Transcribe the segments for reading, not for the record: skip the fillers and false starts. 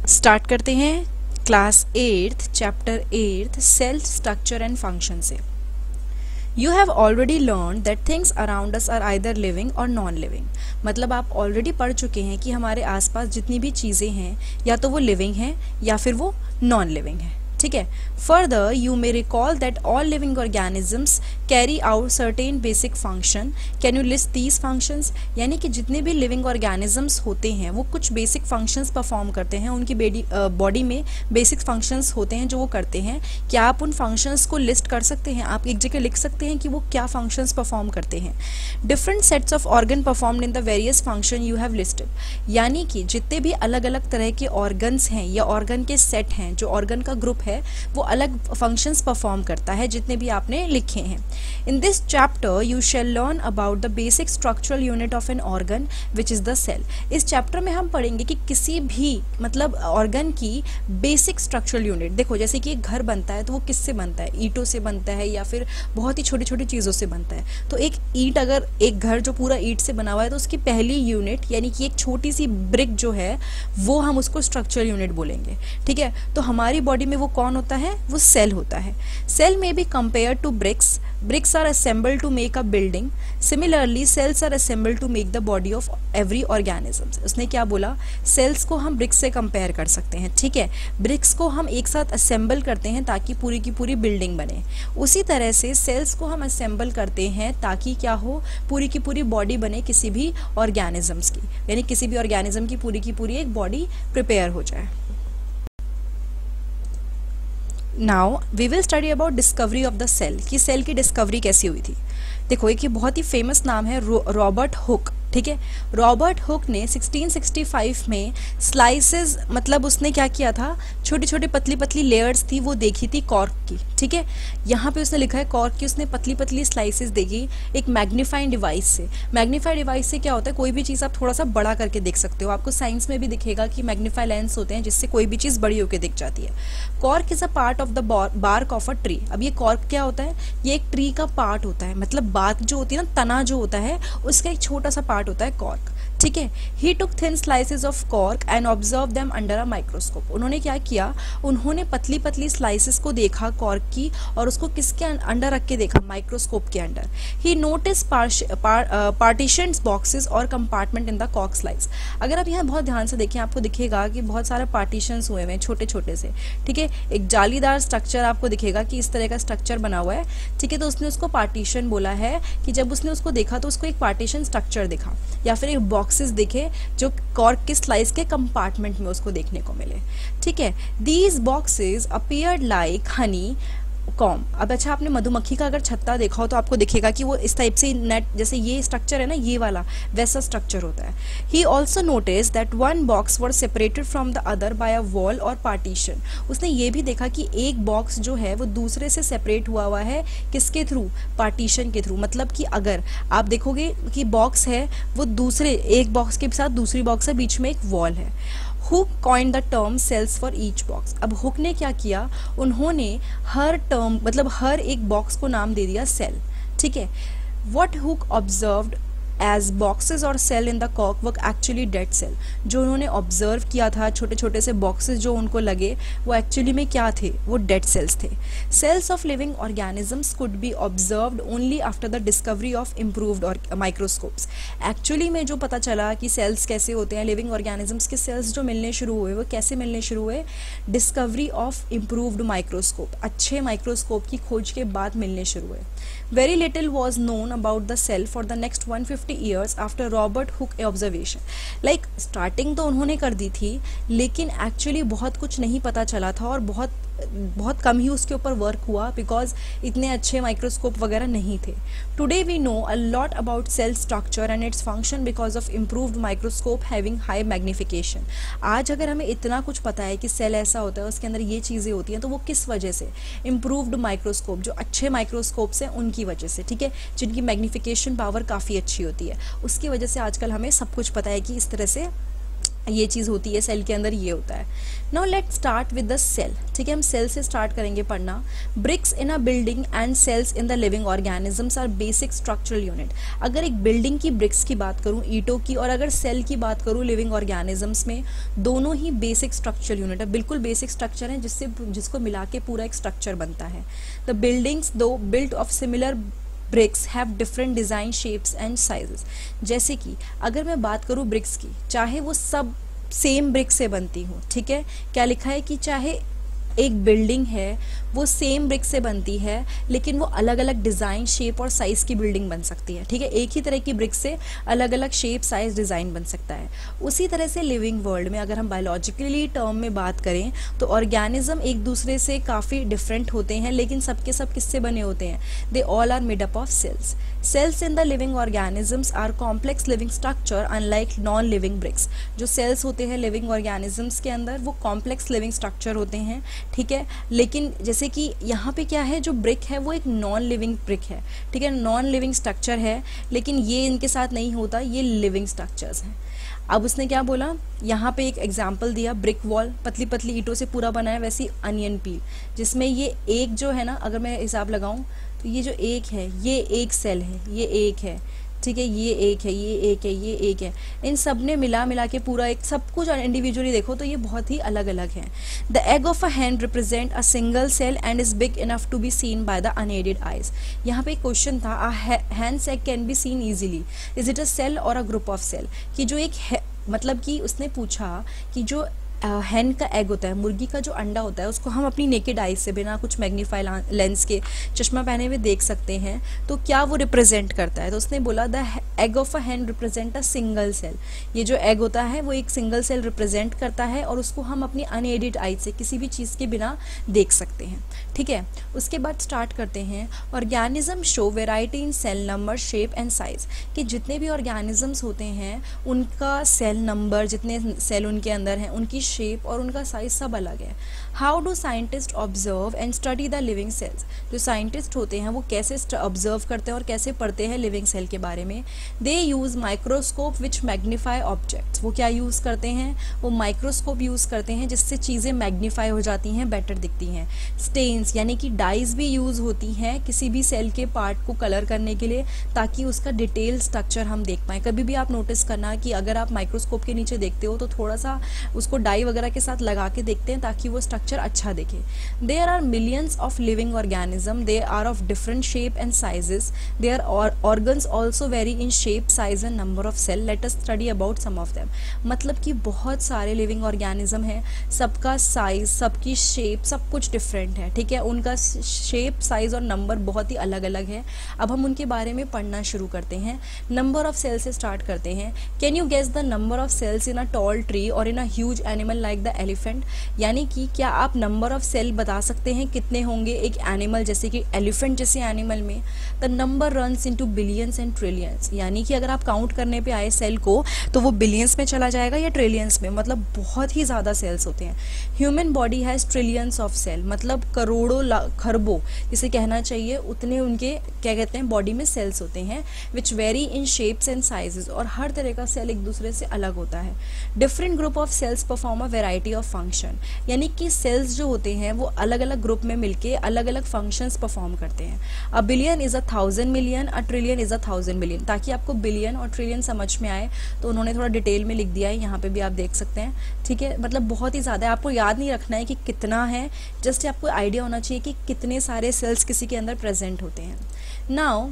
Start करते हैं class 8th chapter 8th cell structure and function से। You have already learn that things around us are either living or non living. मतलब आप already पढ़ चुके हैं कि हमारे आसपास जितनी भी चीज़ें हैं या तो वो लिविंग हैं या फिर वो नॉन लिविंग है। ठीक है। Further you may recall that all living organisms carry out certain basic function. Can you list these functions? यानी कि जितने भी लिविंग ऑर्गेनिजम्स होते हैं वो कुछ बेसिक फंक्शंस परफॉर्म करते हैं, उनकी बॉडी में बेसिक फंक्शंस होते हैं जो वो करते हैं। क्या आप उन फंक्शंस को लिस्ट कर सकते हैं? आप एक जगह लिख सकते हैं कि वो क्या फंक्शंस परफॉर्म करते हैं। Different sets of organ performed in the various function you have listed. यानी कि जितने भी अलग अलग तरह के ऑर्गन्स हैं या ऑर्गन के सेट हैं, जो ऑर्गन का ग्रुप है वो अलग फंक्शंस परफॉर्म करता है, जितने भी आपने लिखे हैं। In this chapter you shall learn about the basic structural unit of an organ which is the cell. इस चैप्टर में हम पढ़ेंगे कि किसी भी मतलब ऑर्गन की बेसिक स्ट्रक्चरल यूनिट। देखो जैसे कि एक घर बनता है तो वो किससे बनता है? ईंटों से बनता है या फिर बहुत ही छोटी छोटी चीज़ों से बनता है। तो एक ईंट, अगर एक घर जो पूरा ईंट से बना हुआ है तो उसकी पहली यूनिट यानी कि एक छोटी सी ब्रिक जो है वो हम उसको स्ट्रक्चरल यूनिट बोलेंगे। ठीक है। तो हमारी बॉडी में वो कौन होता है? वो सेल होता है। सेल में be compare to bricks. Bricks are assembled to make a building. Similarly, cells are assembled to make the body of every organism. उसने क्या बोला? सेल्स को हम ब्रिक्स से कंपेयर कर सकते हैं। ठीक है। ब्रिक्स को हम एक साथ असेंबल करते हैं ताकि पूरी की पूरी बिल्डिंग बने। उसी तरह से सेल्स को हम असेंबल करते हैं ताकि क्या हो? पूरी की पूरी बॉडी बने किसी भी ऑर्गेनिजम्स की, यानी किसी भी ऑर्गेनिज्म की पूरी एक बॉडी प्रिपेयर हो जाए। Now we will study about discovery of the cell, कि सेल की डिस्कवरी कैसी हुई थी। देखो एक ये बहुत ही फेमस नाम है रॉबर्ट हुक। ठीक है। रॉबर्ट हुक ने 1665 में स्लाइसेस, मतलब उसने क्या किया था, छोटी छोटी पतली पतली लेयर्स थी वो देखी थी कॉर्क की। ठीक है। यहाँ पे उसने लिखा है कॉर्क की, उसने पतली पतली स्लाइसेस देखी एक मैग्नीफाइंग डिवाइस से। मैग्नीफाइंग डिवाइस से क्या होता है? कोई भी चीज़ आप थोड़ा सा बड़ा करके देख सकते हो। आपको साइंस में भी दिखेगा कि मैग्नीफाई लेंस होते हैं जिससे कोई भी चीज़ बड़ी होकर दिख जाती है। Cork is a part of the bark of a tree. अब ये कॉर्क क्या होता है? ये एक ट्री का पार्ट होता है, मतलब बार्क जो होती है ना, तना जो होता है उसका एक छोटा सा पार्ट होता है कॉर्क। ठीक है। He took thin slices of cork and observe them under a microscope. उन्होंने क्या किया? उन्होंने पतली पतली स्लाइसेस को देखा कॉर्क की और उसको किसके अंडर रख के देखा? माइक्रोस्कोप के under. He notice partitions boxes or compartment in the cork slice. अगर आप यहाँ बहुत ध्यान से देखें आपको दिखेगा कि बहुत सारे पार्टीशंस हुए हैं छोटे छोटे से। ठीक है। एक जालीदार स्ट्रक्चर आपको दिखेगा कि इस तरह का स्ट्रक्चर बना हुआ है। ठीक है। तो उसने उसको पार्टीशन बोला है कि जब उसने उसको देखा तो उसको एक पार्टीशन स्ट्रक्चर दिखा या फिर एक बॉक्सेस दिखे जो कॉर्क के स्लाइस के कंपार्टमेंट में उसको देखने को मिले। ठीक है। These boxes appeared like honeycomb. अब अच्छा, आपने मधुमक्खी का अगर छत्ता देखा हो तो आपको दिखेगा कि वो इस टाइप से नेट, जैसे ये स्ट्रक्चर है ना, ये वाला वैसा स्ट्रक्चर होता है। He also notice that one box were separated from the other by a wall or partition. उसने ये भी देखा कि एक बॉक्स जो है वो दूसरे से सेपरेट हुआ है, किसके थ्रू? पार्टीशन के थ्रू। मतलब कि अगर आप देखोगे कि बॉक्स है वो दूसरे एक बॉक्स के साथ दूसरी बॉक्स है, बीच में एक वॉल है। Hooke coined the term cells for each box. अब हुक ने क्या किया? उन्होंने हर टर्म मतलब हर एक बॉक्स को नाम दे दिया सेल। ठीक है। What Hooke observed as boxes or cell in the cork were actually dead cell. जो उन्होंने ऑब्जर्व किया था छोटे छोटे से बॉक्सेस जो उनको लगे वो एक्चुअली में क्या थे? वो डेड सेल्स थे। Cells of living organisms could be observed only after the discovery of improved microscopes. Actually में जो पता चला कि सेल्स कैसे होते हैं, लिविंग ऑर्गेनिजम्स के सेल्स जो मिलने शुरू हुए वो कैसे मिलने शुरू हुए? डिस्कवरी ऑफ इम्प्रूव्ड माइक्रोस्कोप, अच्छे माइक्रोस्कोप की खोज के बाद मिलने शुरू हुए। Very little was known about the cell for the next 150 years after Robert Hooke observation. Like starting तो उन्होंने कर दी थी लेकिन एक्चुअली बहुत कुछ नहीं पता चला था और बहुत कम ही उसके ऊपर वर्क हुआ बिकॉज इतने अच्छे माइक्रोस्कोप वगैरह नहीं थे। Today we know a lot about cell structure and its function because of improved microscope having high magnification. आज अगर हमें इतना कुछ पता है कि सेल ऐसा होता है, उसके अंदर ये चीज़ें होती हैं, तो वो किस वजह से? इम्प्रूव्ड माइक्रोस्कोप, जो अच्छे माइक्रोस्कोप्स हैं उनकी वजह से। ठीक है। जिनकी मैग्निफिकेशन पावर काफ़ी अच्छी होती है, उसकी वजह से आजकल हमें सब कुछ पता है कि इस तरह से ये चीज़ होती है सेल के अंदर, ये होता है। Now let start with the cell, ठीक है, हम सेल से स्टार्ट करेंगे पढ़ना। Bricks in a building and cells in the living organisms are basic structural unit. अगर एक बिल्डिंग की ब्रिक्स की बात करूँ, ईंटों की, और अगर सेल की बात करूँ लिविंग ऑर्गेनिजम्स में, दोनों ही बेसिक स्ट्रक्चरल यूनिट है, बिल्कुल बेसिक स्ट्रक्चर है जिसको मिला के पूरा एक स्ट्रक्चर बनता है। The buildings though built of similar bricks have different design, shapes and sizes. जैसे कि अगर मैं बात करूँ ब्रिक्स की, चाहे वो सब सेम ब्रिक से बनती हो, ठीक है, क्या लिखा है कि चाहे एक बिल्डिंग है वो सेम ब्रिक से बनती है लेकिन वो अलग अलग डिज़ाइन, शेप और साइज़ की बिल्डिंग बन सकती है, ठीक है, एक ही तरह की ब्रिक से अलग अलग शेप, साइज, डिज़ाइन बन सकता है। उसी तरह से लिविंग वर्ल्ड में अगर हम बायोलॉजिकली टर्म में बात करें तो ऑर्गेनिज्म एक दूसरे से काफ़ी डिफरेंट होते हैं, लेकिन सबके सब किससे बने होते हैं? They all are made up of cells. Cells in the living organisms are complex living structure unlike non living bricks. जो सेल्स होते हैं लिविंग ऑर्गेनिजम्स के अंदर वो कॉम्प्लेक्स लिविंग स्ट्रक्चर होते हैं, ठीक है, लेकिन जैसे कि यहाँ पे क्या है, जो ब्रिक है वो एक नॉन लिविंग ब्रिक है, ठीक है, नॉन लिविंग स्ट्रक्चर है, लेकिन ये इनके साथ नहीं होता, ये लिविंग स्ट्रक्चर्स हैं। अब उसने क्या बोला, यहाँ पे एक एग्जाम्पल दिया, ब्रिक वॉल पतली पतली ईंटों से पूरा बना है, वैसी अनियन पील, जिसमें ये एक जो है ना, अगर मैं हिसाब लगाऊं तो ये जो एक है ये एक सेल है, ये एक है, ठीक है, ये एक है, ये एक है, ये एक है, इन सब ने मिला के पूरा एक, सब कुछ इंडिविजुअली देखो तो ये बहुत ही अलग अलग है। The egg of a hen represent a single cell and is big enough to be seen by the unaided eyes. यहाँ पे एक क्वेश्चन था, a hen's egg can be seen easily, is it a cell और a group of cell, कि जो एक मतलब कि उसने पूछा कि जो हैन का एग होता है, मुर्गी का जो अंडा होता है, उसको हम अपनी नेकेड आइज से बिना कुछ मैग्नीफाई लेंस के, चश्मा पहने हुए देख सकते हैं, तो क्या वो रिप्रेजेंट करता है? तो उसने बोला the egg of a hen represent a single cell. ये जो एग होता है वो एक सिंगल सेल रिप्रेजेंट करता है और उसको हम अपनी अनएडेड आइज से किसी भी चीज़ के बिना देख सकते हैं, ठीक है। उसके बाद स्टार्ट करते हैं, organism show variety in cell number, shape and size, कि जितने भी ऑर्गेनिजम्स होते हैं उनका सेल नंबर, जितने सेल उनके अंदर हैं, उनकी शेप और उनका साइज सब अलग है। How do scientist observe and study the living cells? जो साइंटिस्ट होते हैं वो कैसे ऑब्जर्व करते हैं और कैसे पढ़ते हैं लिविंग सेल के बारे में? They use microscope which magnify objects. वो क्या यूज़ करते हैं? वो माइक्रोस्कोप यूज़ करते हैं जिससे चीज़ें मैग्नीफाई हो जाती हैं, बेटर दिखती हैं। स्टेन्स यानी कि डाइज भी यूज़ होती हैं किसी भी सेल के पार्ट को कलर करने के लिए, ताकि उसका डिटेल स्ट्रक्चर हम देख पाएँ। कभी भी आप नोटिस करना कि अगर आप माइक्रोस्कोप के नीचे देखते हो तो थोड़ा सा उसको डाई वगैरह के साथ लगा के देखते हैं ताकि वो स्ट्रक्चर अच्छा दिखे। There are millions of living organism, they are of different shape and sizes, their organs also vary in shape, size and number of cell, let us study about some of them. मतलब कि बहुत सारे living organism हैं, सबका size, सबकी shape, सब कुछ different है, ठीक है, उनका शेप, साइज और नंबर बहुत ही अलग अलग है। अब हम उनके बारे में पढ़ना शुरू करते हैं। नंबर ऑफ सेल से स्टार्ट करते हैं। Can you guess the number of cells in a tall tree or in a huge animal like the elephant? यानी कि क्या आप नंबर ऑफ सेल बता सकते हैं कितने होंगे एक एनिमल जैसे कि एलिफेंट जैसे एनिमल में? The number runs into billions and trillions, यानी कि अगर आप काउंट करने पे आए सेल को तो वो बिलियंस में चला जाएगा या ट्रिलियंस में, मतलब बहुत ही ज़्यादा सेल्स होते हैं। Human body has trillions of cell, मतलब करोड़ों खरबों जिसे कहना चाहिए, उतने उनके क्या कहते हैं बॉडी में सेल्स होते हैं, which vary in shapes and sizes, और हर तरह का सेल एक दूसरे से अलग होता है। Different group of cells perform a variety of function, यानी कि सेल्स जो होते हैं वो अलग अलग ग्रुप में मिलके अलग अलग फंक्शंस परफॉर्म करते हैं। A billion is 1,000 million, a trillion is 1,000 billion. ताकि आपको बिलियन और ट्रिलियन समझ में आए तो उन्होंने थोड़ा डिटेल में लिख दिया है, यहाँ पे भी आप देख सकते हैं, ठीक है, मतलब बहुत ही ज़्यादा है, आपको याद नहीं रखना है कि कितना है, जस्ट आपको आइडिया होना चाहिए कि कितने सारे सेल्स किसी के अंदर प्रेजेंट होते हैं। नाउ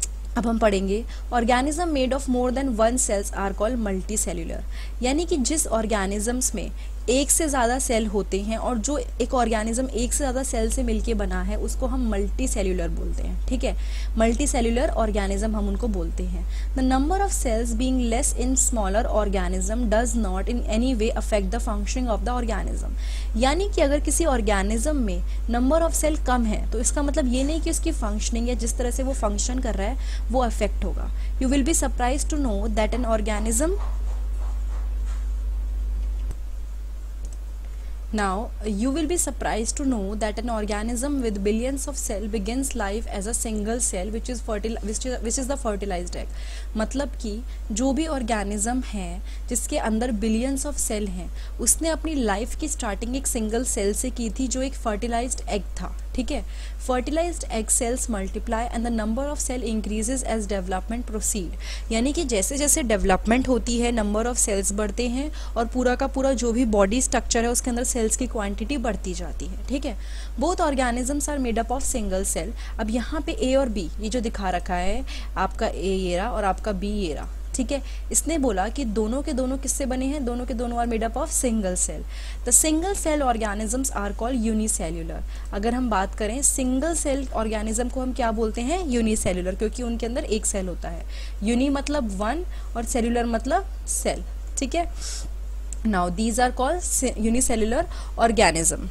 अब हम पढ़ेंगे, organism made of more than one cells are called multicellular, यानी कि जिस ऑर्गेनिजम्स में एक से ज़्यादा सेल होते हैं और जो एक ऑर्गेनिज्म एक से ज़्यादा सेल से मिलके बना है उसको हम मल्टी सेल्यूलर बोलते हैं, ठीक है, मल्टी सेल्यूलर ऑर्गेनिज्म हम उनको बोलते हैं। The number of cells being less in smaller organism does not in any way affect the functioning of the organism, यानी कि अगर किसी ऑर्गेनिज्म में नंबर ऑफ सेल कम है तो इसका मतलब ये नहीं कि उसकी फंक्शनिंग या जिस तरह से वो फंक्शन कर रहा है वो अफेक्ट होगा। You will be surprise to know that an organism Now, you will be surprised to know that an organism with billions of cells begins life as a single cell which is the fertilized egg. मतलब कि जो भी organism है जिसके अंदर billions of cell हैं उसने अपनी लाइफ की स्टार्टिंग एक सिंगल सेल से की थी जो एक फर्टिलाइज्ड एग था, ठीक है। Fertilised egg cells multiply and the number of cell increases as development proceed, यानी कि जैसे जैसे डेवलपमेंट होती है नंबर ऑफ सेल्स बढ़ते हैं और पूरा का पूरा जो भी बॉडी स्ट्रक्चर है उसके अंदर सेल्स की क्वांटिटी बढ़ती जाती है, ठीक है। Both organisms are made up of single cell. अब यहाँ पे ए और बी ये जो दिखा रखा है आपका ए ये रहा और आपका बी ये रहा, ठीक है। इसने बोला कि दोनों के दोनों किससे बने हैं, दोनों के दोनों are made up of single cell. The single cell organisms are called unicellular. अगर हम बात करें सिंगल सेल ऑर्गेनिज्म को हम क्या बोलते हैं, यूनिसेल्युलर, क्योंकि उनके अंदर एक सेल होता है। यूनि मतलब वन और सेल्युलर मतलब सेल, ठीक है। Now these are called unicellular organism.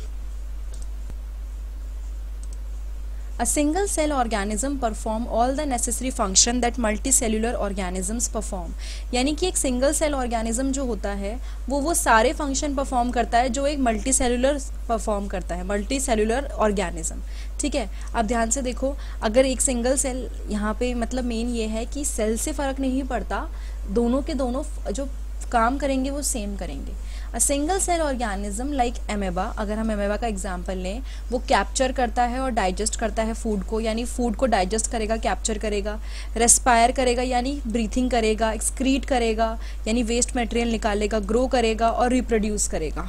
A single cell organism perform all the necessary function that multicellular organisms perform, यानी कि एक सिंगल सेल ऑर्गेनिज्म जो होता है वो सारे फंक्शन परफॉर्म करता है जो एक मल्टी सेलुलर परफॉर्म करता है, मल्टी सेलुलर ऑर्गेनिज्म, ठीक है। अब ध्यान से देखो, अगर एक सिंगल सेल यहाँ पे मतलब मेन ये है कि सेल से फ़र्क नहीं पड़ता, दोनों के दोनों जो काम करेंगे वो सेम करेंगे। A single cell organism like amoeba, अगर हम एमेबा का एग्जांपल लें, वो कैप्चर करता है और डाइजेस्ट करता है फूड को, यानी फूड को डाइजेस्ट करेगा, कैप्चर करेगा, रेस्पायर करेगा यानी ब्रीथिंग करेगा, एक्सक्रीट करेगा यानी वेस्ट मटेरियल निकालेगा, ग्रो करेगा और रिप्रोड्यूस करेगा।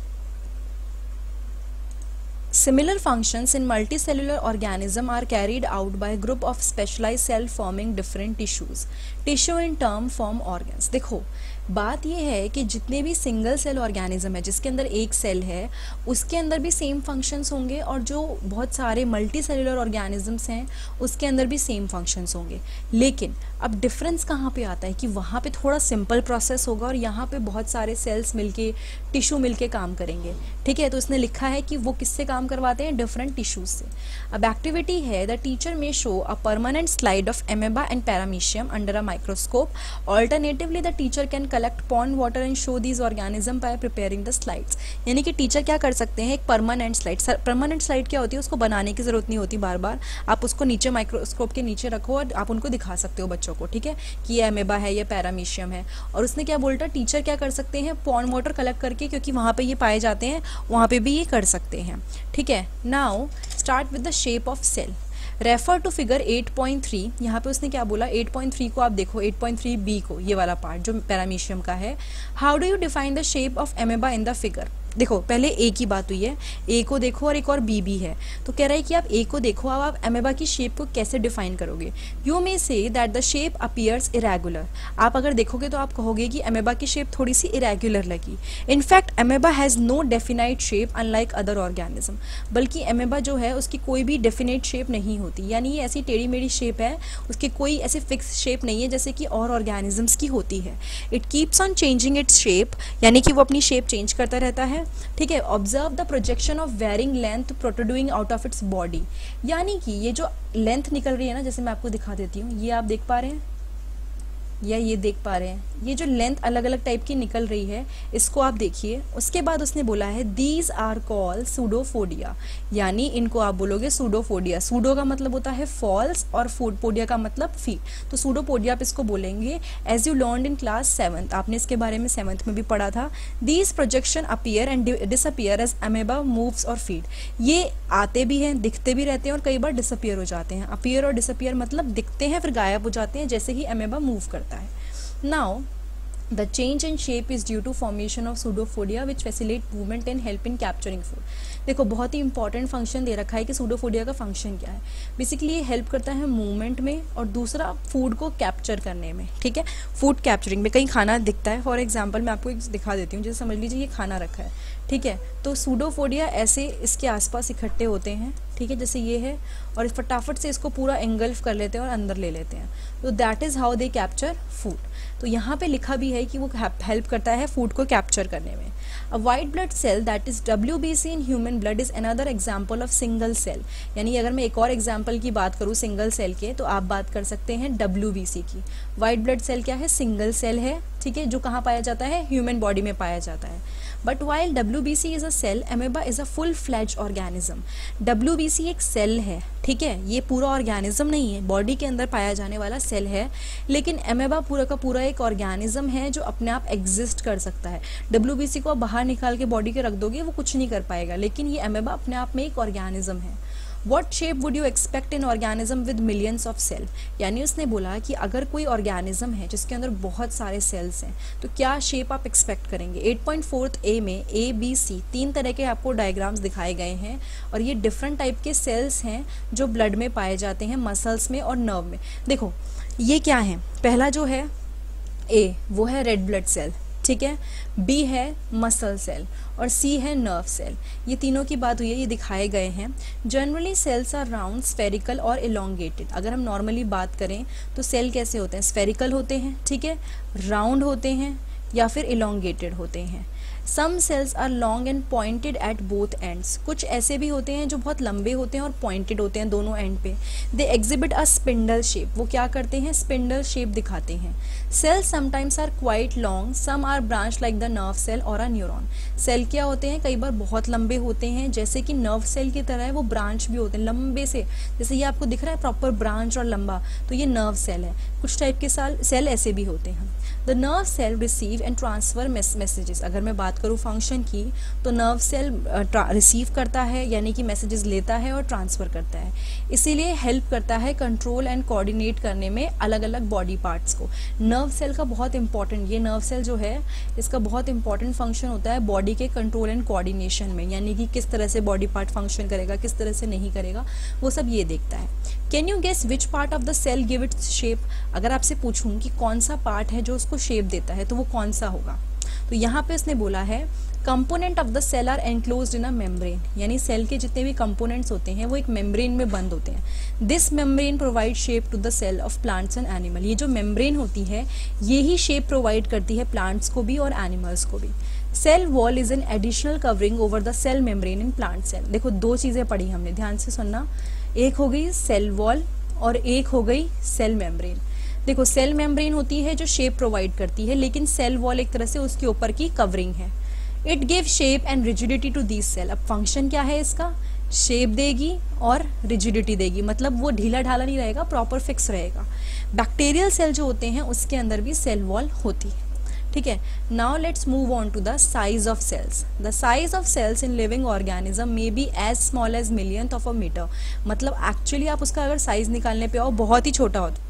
Similar functions in multicellular organism are carried out by a group of specialized cell forming different tissues. Tissue in term form organs. देखो बात ये है कि जितने भी सिंगल सेल ऑर्गेनिज्म है जिसके अंदर एक सेल है उसके अंदर भी सेम फंक्शंस होंगे और जो बहुत सारे मल्टी सेलुलर ऑर्गेनिजम्स हैं उसके अंदर भी सेम फंक्शंस होंगे। लेकिन अब डिफरेंस कहाँ पे आता है कि वहाँ पे थोड़ा सिंपल प्रोसेस होगा और यहाँ पे बहुत सारे सेल्स मिलके टिश्यू मिलके काम करेंगे, ठीक है। तो इसने लिखा है कि वो किससे काम करवाते हैं, डिफरेंट टिश्यूज से। अब एक्टिविटी है the teacher may show a permanent slide of amoeba and paramecium under a microscope. Alternatively the teacher can collect pond water and show these organism by preparing the slides, यानी कि teacher क्या कर सकते हैं, एक permanent slide. Permanent slide क्या होती है, उसको बनाने की जरूरत नहीं होती बार बार, आप उसको नीचे माइक्रोस्कोप के नीचे रखो और आप उनको दिखा सकते हो बच्चों को, ठीक है, कि ये एमेबा है, ये पैरामीशियम है। और उसने क्या बोलता, टीचर क्या कर सकते हैं, पॉन्ड वाटर कलेक्ट करके, क्योंकि वहाँ पे ये पाए जाते हैं, वहाँ पे भी ये कर सकते हैं, ठीक है। Now start with the shape of cell. Refer to figure 8.3। यहाँ पे उसने क्या बोला, 8.3 को आप देखो, 8.3 बी को, ये वाला पार्ट जो पैरामीशियम का है। How do you define the shape of amoeba in the figure. देखो पहले ए की बात हुई है, ए को देखो और एक और बी भी है, तो कह रहा है कि आप ए को देखो, अब आप एमेबा की शेप को कैसे डिफाइन करोगे। You may say that the shape appears irregular. आप अगर देखोगे तो आप कहोगे कि एमेबा की शेप थोड़ी सी इरेगुलर लगी। In fact amoeba has no definite shape unlike other organism, बल्कि एमेबा जो है उसकी कोई भी डेफिनेट शेप नहीं होती, यानी ये ऐसी टेढ़ी मेढ़ी शेप है, उसकी कोई ऐसी फिक्स शेप नहीं है जैसे कि और ऑर्गेनिजम्स की होती है। It keeps on changing its shape, यानी कि वो अपनी शेप चेंज करता रहता है, ठीक है। Observe the projection of varying length protruding out of its body, यानी कि ये जो लेंथ निकल रही है ना, जैसे मैं आपको दिखा देती हूँ, ये आप देख पा रहे हैं या ये देख पा रहे हैं, ये जो लेंथ अलग अलग टाइप की निकल रही है, इसको आप देखिए। उसके बाद उसने बोला है दीज आर कॉल्ड सूडोफोडिया, यानी इनको आप बोलोगे सूडोफोडिया। सूडो का मतलब होता है फॉल्स और पोडिया का मतलब फीट, तो सूडोपोडिया आप इसको बोलेंगे। As you learned in class 7th, आपने इसके बारे में 7th में भी पढ़ा था। These projection appear and disappear as amoeba moves और फीड, ये आते भी हैं, दिखते भी रहते हैं और कई बार डिसअपीयर हो जाते हैं। अपीयर और डिसअपीयर मतलब दिखते हैं फिर गायब हो जाते हैं जैसे ही एमेबा मूव करता है। Now the change in shape is due to formation of pseudopodia which facilitate movement and help in capturing food। देखो बहुत ही इंपॉर्टेंट फंक्शन दे रखा है कि सूडोफोडिया का फंक्शन क्या है। बेसिकली ये हेल्प करता है मूवमेंट में और दूसरा फूड को कैप्चर करने में, ठीक है। फूड कैप्चरिंग में कहीं खाना दिखता है, फॉर एग्जांपल मैं आपको एक दिखा देती हूँ, जैसे समझ लीजिए ये खाना रखा है, ठीक है, तो सूडोफोडिया ऐसे इसके आसपास इकट्ठे होते हैं, ठीक है, जैसे ये है, और फटाफट से इसको पूरा एंगल्फ कर लेते हैं और अंदर ले लेते हैं, तो that is how they capture food. तो यहाँ पे लिखा भी है कि वो हेल्प करता है फूड को कैप्चर करने में। A white blood cell that is WBC in human blood is another example of single cell, यानी अगर मैं एक और एग्जाम्पल की बात करूँ सिंगल सेल के, तो आप बात कर सकते हैं WBC की। वाइट ब्लड सेल क्या है, सिंगल सेल है, ठीक है, जो कहाँ पाया जाता है, ह्यूमन बॉडी में पाया जाता है। But while WBC is a cell, amoeba is a full fledge organism. WBC एक सेल है, ठीक है, ये पूरा ऑर्गेनिज्म नहीं है, बॉडी के अंदर पाया जाने वाला सेल है, लेकिन अमेबा पूरा का पूरा एक ऑर्गेनिज्म है जो अपने आप एग्जिस्ट कर सकता है। WBC को आप बाहर निकाल के बॉडी के रख दोगे वो कुछ नहीं कर पाएगा, लेकिन ये अमेबा अपने आप में एक ऑर्गेनिज्म है। What shape would you expect in organism with millions of cell? यानी उसने बोला कि अगर कोई ऑर्गेनिज्म है जिसके अंदर बहुत सारे सेल्स हैं तो क्या शेप आप एक्सपेक्ट करेंगे। 8.4 में ABC 3 तरह के आपको डायग्राम्स दिखाए गए हैं और ये डिफरेंट टाइप के सेल्स हैं जो ब्लड में पाए जाते हैं, मसल्स में और नर्व में। देखो ये क्या है, पहला जो है A वो है रेड ब्लड सेल, ठीक है, B है मसल सेल और C है नर्व सेल। ये तीनों की बात हुई है, ये दिखाए गए हैं। Generally cells are round, spherical और इलोंगेटेड। अगर हम नॉर्मली बात करें तो सेल कैसे होते हैं, स्फेरिकल होते हैं, ठीक है, राउंड होते हैं या फिर इलोंगेटेड होते हैं। Some cells are long and pointed at both ends. कुछ ऐसे भी होते हैं जो बहुत लंबे होते हैं और पॉइंटेड होते हैं दोनों एंड पे। They exhibit a spindle shape, वो क्या करते हैं, स्पिंडल शेप दिखाते हैं। Cells sometimes are quite long, some are branch like the nerve cell और अ न्यूरॉन। सेल क्या होते हैं, कई बार बहुत लंबे होते हैं जैसे कि नर्व सेल की तरह है, वो ब्रांच भी होते हैं लंबे से, जैसे ये आपको दिख रहा है प्रॉपर ब्रांच और लंबा, तो ये नर्व सेल है। कुछ टाइप के सेल ऐसे भी होते हैं। The nerve cell receive and transfer messages. अगर मैं बात करूँ फंक्शन की तो नर्व सेल रिसीव करता है यानी कि मैसेजेस लेता है और ट्रांसफ़र करता है, इसीलिए हेल्प करता है कंट्रोल एंड कोऑर्डिनेट करने में अलग अलग बॉडी पार्ट्स को। नर्व सेल का बहुत इंपॉर्टेंट, ये नर्व सेल जो है इसका बहुत इंपॉर्टेंट फंक्शन होता है बॉडी के कंट्रोल एंड कोऑर्डिनेशन में, यानी कि किस तरह से बॉडी पार्ट फंक्शन करेगा, किस तरह से नहीं करेगा, वो सब ये देखता है। Can you guess which part of the cell give its shape. अगर आपसे पूछूं कि कौन सा पार्ट है जो उसको शेप देता है तो वो कौन सा होगा, तो यहाँ पे उसने बोला है component of the cell are enclosed in a membrane, यानी सेल के जितने भी कंपोनेंट्स होते हैं वो एक मेम्ब्रेन में बंद होते हैं। This membrane provide shape to the cell of plants and animal. ये जो मेम्ब्रेन होती है ये ही शेप प्रोवाइड करती है प्लांट्स को भी और एनिमल्स को भी। Cell wall is an additional covering over the cell membrane in plant cell. देखो दो चीज़ें पढ़ी हमने, ध्यान से सुनना, एक हो गई सेल वॉल और एक हो गई सेल मेम्ब्रेन। देखो सेल मेम्ब्रेन होती है जो शेप प्रोवाइड करती है, लेकिन सेल वॉल एक तरह से उसके ऊपर की कवरिंग है। It give shape and rigidity to this cell. अब फंक्शन क्या है इसका, शेप देगी और रिजिडिटी देगी, मतलब वो ढीला ढाला नहीं रहेगा, प्रॉपर फिक्स रहेगा। बैक्टीरियल सेल जो होते हैं उसके अंदर भी सेल वॉल होती है, ठीक है। Now let's move on to the size of cells. The size of cells in living organism may be as small as millionth of a metre. मतलब एक्चुअली आप उसका अगर साइज निकालने पे आओ बहुत ही छोटा होता।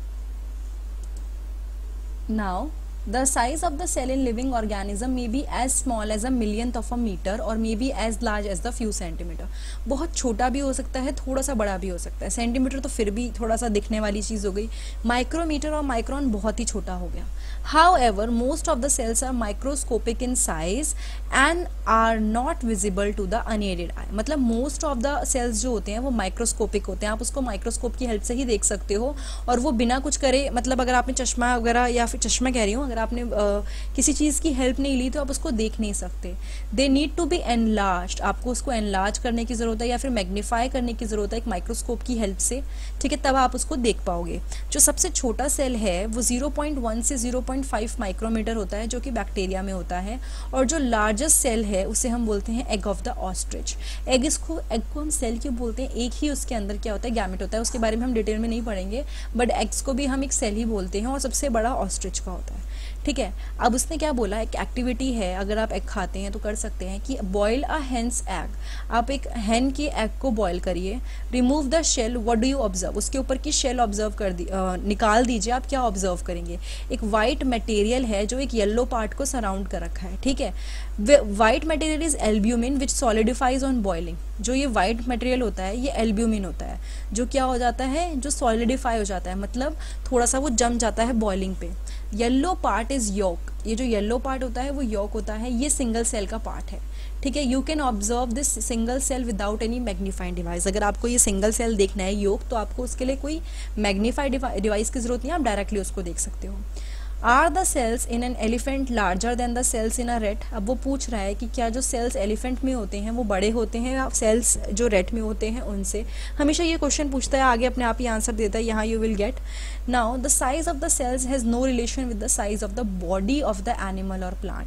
Now the size of the cell in living organism may be as small as a millionth of a meter or may be as large as the few centimeter। बहुत छोटा भी हो सकता है, थोड़ा सा बड़ा भी हो सकता है। सेंटीमीटर तो फिर भी थोड़ा सा दिखने वाली चीज़ हो गई, माइक्रोमीटर और माइक्रोन बहुत ही छोटा हो गया। However, most of the cells are microscopic in size and are not visible to the unaided eye। मतलब most of the cells जो होते हैं वो माइक्रोस्कोपिक होते हैं, आप उसको माइक्रोस्कोप की हेल्प से ही देख सकते हो और वो बिना कुछ करे, मतलब अगर आपने चश्मा वगैरह, या फिर चश्मा कह रही हूँ, अगर आपने किसी चीज़ की हेल्प नहीं ली तो आप उसको देख नहीं सकते। They need to be enlarged, आपको उसको एनलार्ज करने की ज़रूरत है या फिर मैग्नीफाई करने की ज़रूरत है एक माइक्रोस्कोप की हेल्प से, ठीक है, तब आप उसको देख पाओगे। जो सबसे छोटा सेल है वो 0.1 से 0.5 माइक्रोमीटर होता है जो कि बैक्टीरिया में होता है, और जो लार्जेस्ट सेल है उसे हम बोलते हैं egg of the ostrich. Egg को हम सेल क्यों बोलते हैं, एक ही उसके अंदर क्या होता है, गैमेट होता है, उसके बारे में हम डिटेल में नहीं पढ़ेंगे, बट एग्स को भी हम एक सेल ही बोलते हैं और सबसे बड़ा ऑस्ट्रिच का होता है, ठीक है। अब उसने क्या बोला, एक एक्टिविटी है, अगर आप एग खाते हैं तो कर सकते हैं कि बॉयल अ हेन्स एग, आप एक हेन के एग को बॉयल करिए, remove the shell, what do you observe, उसके ऊपर की शेल ऑब्जर्व निकाल दीजिए, आप क्या ऑब्जर्व करेंगे, एक वाइट मटेरियल है जो एक येलो पार्ट को सराउंड कर रखा है, ठीक है। White material is albumin which solidifies on boiling. जो ये वाइट मटेरियल होता है ये एल्ब्यूमिन होता है जो क्या हो जाता है, जो सॉलिडिफाई हो जाता है, मतलब थोड़ा सा वो जम जाता है बॉइलिंग पे। येलो पार्ट इज योक, ये जो येलो पार्ट होता है वो योक होता है, ये सिंगल सेल का पार्ट है, ठीक है। You can observe this single cell without any magnifying device. अगर आपको ये सिंगल सेल देखना है योक, तो आपको उसके लिए कोई मैग्नीफाइड डिवाइस की जरूरत नहीं है, आप डायरेक्टली उसको देख सकते हो। Are the cells in an elephant larger than the cells in a rat. अब वो पूछ रहा है कि क्या जो सेल्स एलिफेंट में होते हैं वो बड़े होते हैं या सेल्स जो रेट में होते हैं उनसे। हमेशा ये क्वेश्चन पूछता है, आगे अपने आप ही आंसर देता है, यहाँ you will get. Now the size of the cells has no relation with the size of the body of the animal और प्लांट।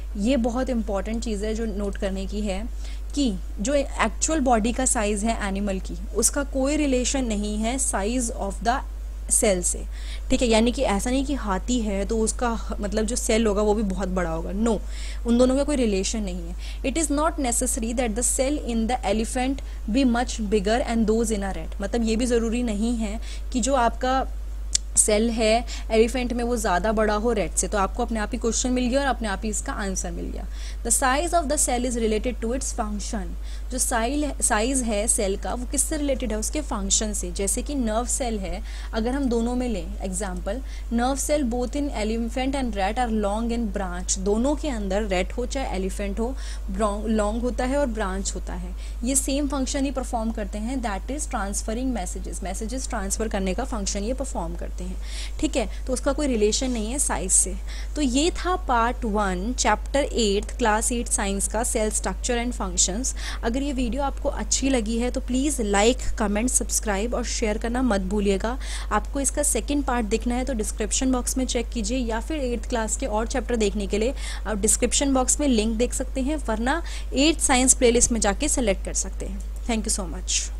ये बहुत इंपॉर्टेंट चीज़ है जो नोट करने की है कि जो एक्चुअल बॉडी का साइज़ है एनिमल की, उसका कोई रिलेशन नहीं है साइज़ ऑफ द सेल से, ठीक है। यानी कि ऐसा नहीं कि हाथी है तो उसका मतलब जो सेल होगा वो भी बहुत बड़ा होगा, नो, उन दोनों का कोई रिलेशन नहीं है। It is not necessary that the cell in the elephant be much bigger and those in a rat, मतलब ये भी ज़रूरी नहीं है कि जो आपका सेल है एलिफेंट में वो ज़्यादा बड़ा हो रेड से। तो आपको अपने आप ही क्वेश्चन मिल गया और अपने आप ही इसका आंसर मिल गया। The size of the cell is related to its function, जो साइज है सेल का वो किससे रिलेटेड है, उसके फंक्शन से। जैसे कि नर्व सेल है, अगर हम दोनों में लें example, nerve cell both in elephant and rat are long and branch, दोनों के अंदर रैट हो चाहे एलिफेंट हो लॉन्ग होता है और ब्रांच होता है। ये सेम फंक्शन ही परफॉर्म करते हैं, that is transferring messages transfer करने का फंक्शन ये परफॉर्म करते हैं, ठीक है। तो उसका कोई रिलेशन नहीं है साइज से। तो ये था पार्ट 1 चैप्टर 8 क्लास 8 साइंस का सेल स्ट्रक्चर एंड फंक्शंस। अगर ये वीडियो आपको अच्छी लगी है तो प्लीज़ लाइक, कमेंट, सब्सक्राइब और शेयर करना मत भूलिएगा। आपको इसका सेकंड पार्ट देखना है तो डिस्क्रिप्शन बॉक्स में चेक कीजिए, या फिर 8th क्लास के और चैप्टर देखने के लिए आप डिस्क्रिप्शन बॉक्स में लिंक देख सकते हैं, वरना 8th साइंस प्लेलिस्ट में जाके सेलेक्ट कर सकते हैं। Thank you so much.